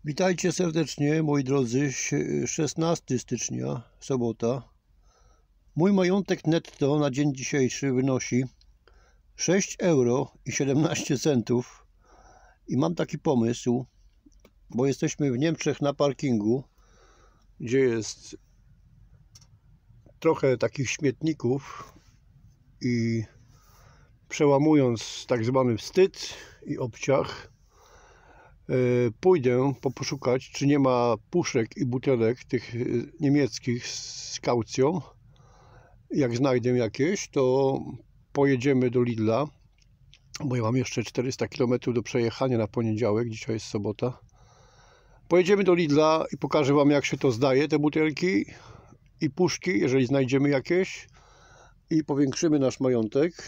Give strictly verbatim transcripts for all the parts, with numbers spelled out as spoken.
Witajcie serdecznie, moi drodzy. szesnastego stycznia, sobota. Mój majątek netto na dzień dzisiejszy wynosi sześć euro i siedemnaście centów. I mam taki pomysł, bo jesteśmy w Niemczech na parkingu, gdzie jest trochę takich śmietników i przełamując tak zwany wstyd i obciach, pójdę poszukać, czy nie ma puszek i butelek tych niemieckich z kaucją. Jak znajdę jakieś, to pojedziemy do Lidla, bo ja mam jeszcze czterysta kilometrów do przejechania na poniedziałek, dzisiaj jest sobota. Pojedziemy do Lidla i pokażę wam, jak się to zdaje, te butelki i puszki, jeżeli znajdziemy jakieś, i powiększymy nasz majątek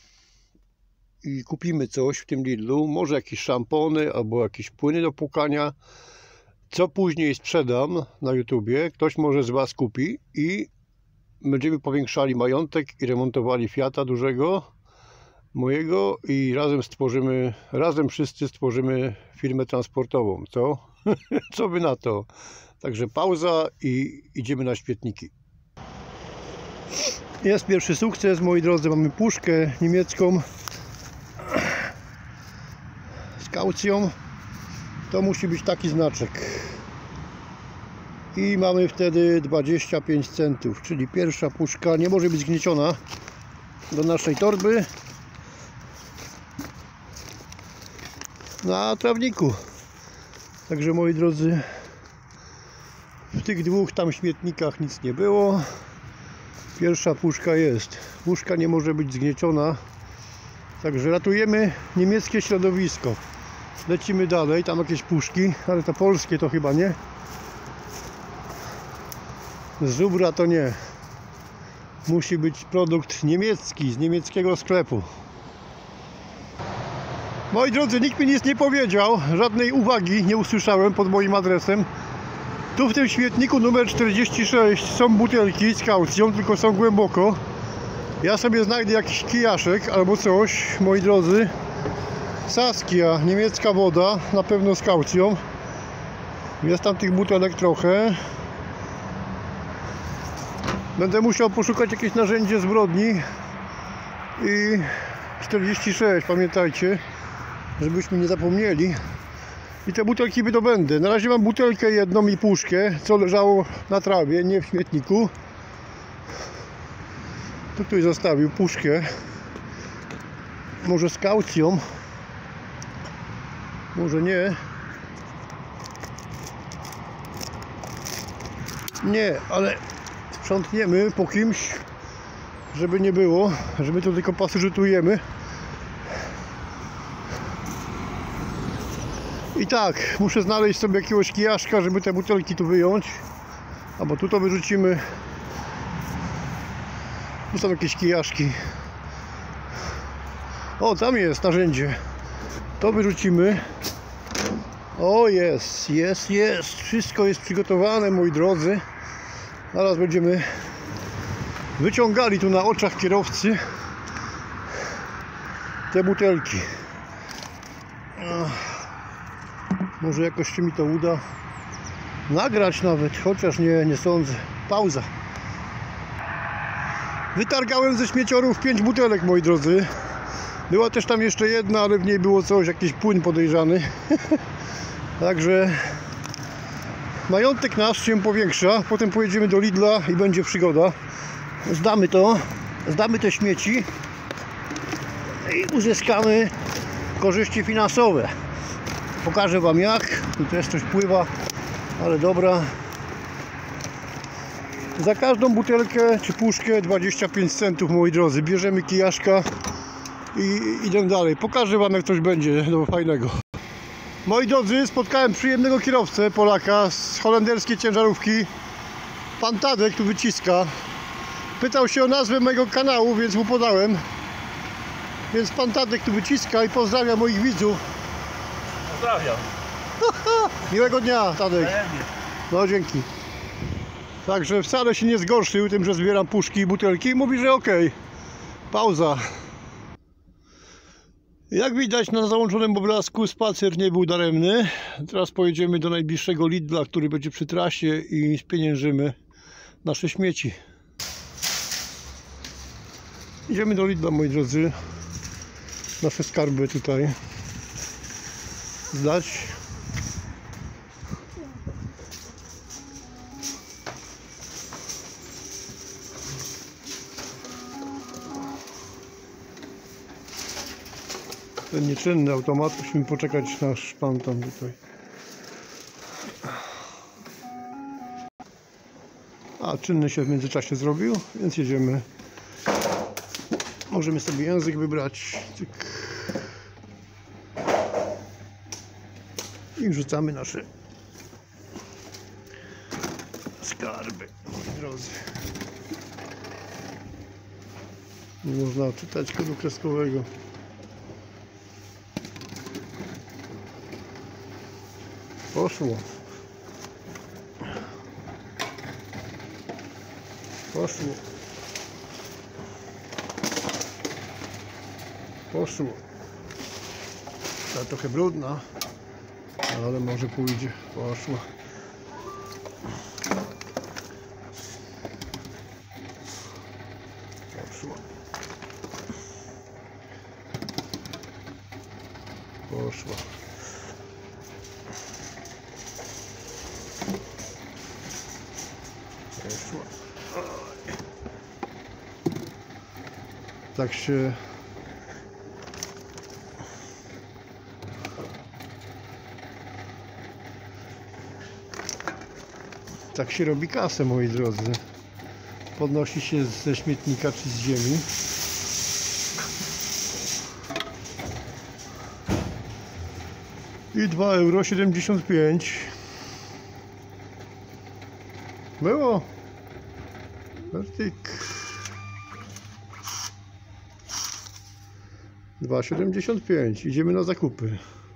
i kupimy coś w tym Lidlu, może jakieś szampony albo jakieś płyny do płukania, co później sprzedam na YouTubie, ktoś może z was kupi i będziemy powiększali majątek i remontowali Fiata dużego mojego i razem stworzymy, razem wszyscy stworzymy firmę transportową, co? Co by na to? Także pauza i idziemy na śmietniki. Jest pierwszy sukces, moi drodzy, mamy puszkę niemiecką z kaucją. To musi być taki znaczek i mamy wtedy dwadzieścia pięć centów, czyli pierwsza puszka nie może być zgnieciona do naszej torby na trawniku. Także, moi drodzy, w tych dwóch tam śmietnikach nic nie było. Pierwsza puszka jest. Puszka nie może być zgnieciona. Także ratujemy niemieckie środowisko. Lecimy dalej, tam jakieś puszki, ale to polskie to chyba nie. Z Zubra to nie. Musi być produkt niemiecki, z niemieckiego sklepu. Moi drodzy, nikt mi nic nie powiedział, żadnej uwagi nie usłyszałem pod moim adresem. Tu w tym śmietniku numer czterdzieści sześć są butelki z kaucją, tylko są głęboko. Ja sobie znajdę jakiś kijaszek albo coś, moi drodzy. Saskia, niemiecka woda, na pewno z kaucją. Jest tam tych butelek trochę. Będę musiał poszukać jakieś narzędzie zbrodni. I czterdzieści sześć, pamiętajcie, żebyśmy nie zapomnieli. I te butelki wydobędę. Na razie mam butelkę jedną i puszkę, co leżało na trawie, nie w śmietniku. Tu ktoś zostawił puszkę. Może z kaucją. Może nie. Nie, ale sprzątniemy po kimś, żeby nie było, że my to tylko pasożytujemy. I tak, muszę znaleźć sobie jakiegoś kijaszka, żeby te butelki tu wyjąć. Albo tu to wyrzucimy. Tu są jakieś kijaszki. O, tam jest narzędzie. To wyrzucimy. O, jest, jest, jest. Wszystko jest przygotowane, moi drodzy. Zaraz będziemy wyciągali tu na oczach kierowcy te butelki. Może jakoś się mi to uda nagrać nawet, chociaż nie, nie sądzę. Pauza. Wytargałem ze śmieciorów pięć butelek, moi drodzy. Była też tam jeszcze jedna, ale w niej było coś, jakiś płyn podejrzany. Także majątek nasz się powiększa. Potem pojedziemy do Lidla i będzie przygoda. Zdamy to, zdamy te śmieci i uzyskamy korzyści finansowe. Pokażę wam jak. Tu też coś pływa, ale dobra. Za każdą butelkę czy puszkę dwadzieścia pięć centów, moi drodzy. Bierzemy kijaszka i idę dalej. Pokażę wam, jak coś będzie no, fajnego. Moi drodzy, spotkałem przyjemnego kierowcę, Polaka z holenderskiej ciężarówki. Pan Tadek tu wyciska. Pytał się o nazwę mojego kanału, więc mu podałem. Więc pan Tadek tu wyciska i pozdrawia moich widzów. Pozdrawiam. Miłego dnia, Tadek. No, dzięki. Także wcale się nie zgorszył tym, że zbieram puszki i butelki. Mówi, że okej. Pauza. Jak widać na załączonym obrazku, spacer nie był daremny. Teraz pojedziemy do najbliższego Lidla, który będzie przy trasie, i spieniężymy nasze śmieci. Idziemy do Lidla, moi drodzy. Nasze skarby tutaj zdać. Ten nieczynny automat, musimy poczekać na szpan tam tutaj. A czynny się w międzyczasie zrobił, więc jedziemy. Możemy sobie język wybrać. Cyk. I wrzucamy nasze skarby, moi drodzy. Nie można czytać kodu kreskowego. Poszło. Poszło. Poszło. Ta trochę brudna, ale może pójdzie. Poszło. Poszło. Poszło. Poszło. Tak się tak się robi kasę, moi drodzy. Podnosi się ze śmietnika czy z ziemi. I dwa euro siedemdziesiąt pięć. Było. Artyk. dwa siedemdziesiąt pięć. Idziemy na zakupy.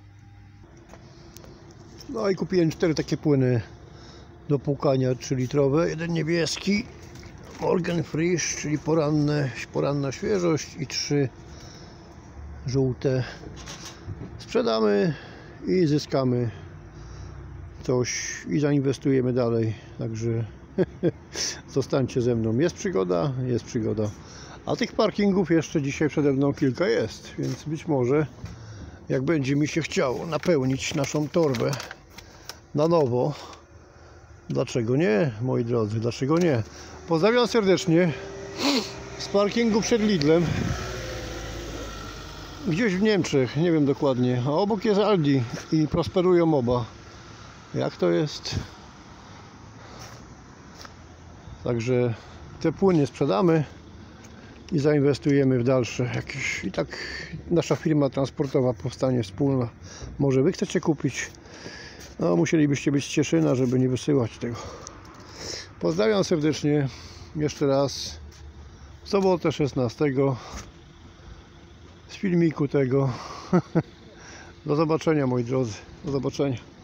No i kupiłem cztery takie płyny do płukania trzy litrowe. Jeden niebieski Morgen Frisch, czyli poranne, poranna świeżość, i trzy żółte. Sprzedamy i zyskamy coś i zainwestujemy dalej. Także zostańcie ze mną. Jest przygoda, jest przygoda. A tych parkingów jeszcze dzisiaj przede mną kilka jest, więc być może, jak będzie mi się chciało napełnić naszą torbę na nowo, dlaczego nie, moi drodzy, dlaczego nie? Pozdrawiam serdecznie z parkingu przed Lidlem, gdzieś w Niemczech, nie wiem dokładnie, a obok jest Aldi i prosperują oba. Jak to jest? Także te płyny sprzedamy i zainwestujemy w dalsze jakieś. I tak nasza firma transportowa powstanie wspólna. Może wy chcecie kupić? No, musielibyście być z Cieszyna, żeby nie wysyłać tego. Pozdrawiam serdecznie jeszcze raz w sobotę szesnastego z filmiku tego. Do zobaczenia, moi drodzy. Do zobaczenia.